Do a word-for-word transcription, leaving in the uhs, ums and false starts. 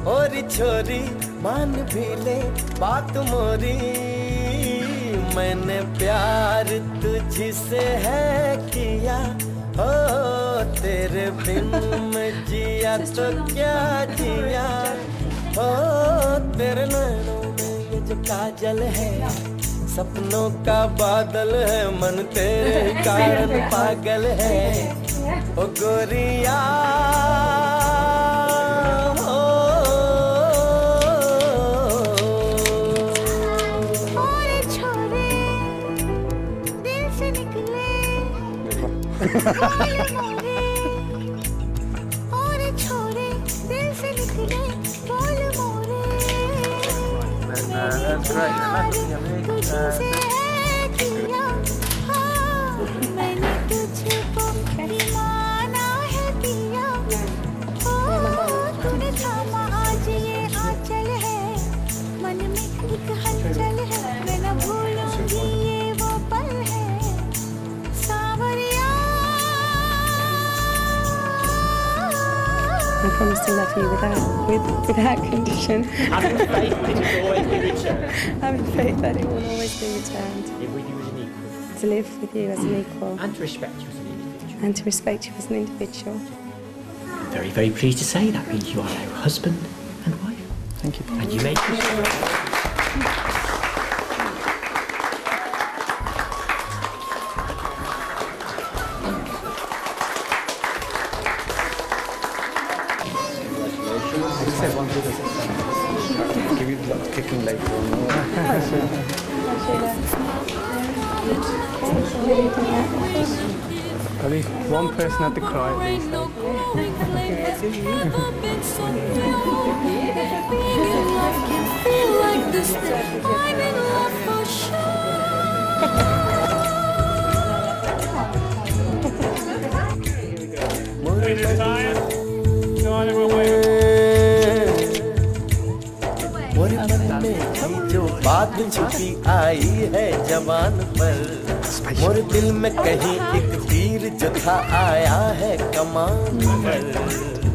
और छोरी मान भी ले बात मोरी, मैंने प्यार तुझसे है किया, हो तेरे बिन मैं जिया तो क्या जिया, हो तेरे नैनों में ये जो काजल है, सपनों का बादल है, मन तेरे कारण पागल है, ओ गोरिया और छोरे दिल से निकले बोल मोरे, तुझसे किया, हाँ मैंने तुझको माना है पिया, तूने थामा आज ये आंचल है, मन में एक हलचल है, मैं न भूलूंगी ये वो पल है, I promise to love you without, with, without condition. Having faith that it will always be returned. Having faith that it will always be returned. Live with you as an equal. To live with you as an equal. And to respect you as an individual. And to respect you as an individual. I'm very, very pleased to say that means you are now husband and wife. Thank you. And you may proceed. Give you lots of kicking later on. At least one person had to cry at least. मोरे मन में जो बात छुपी आई है जबान पर, मोरे दिल में कहीं एक तीर जो था आया है कमान पर।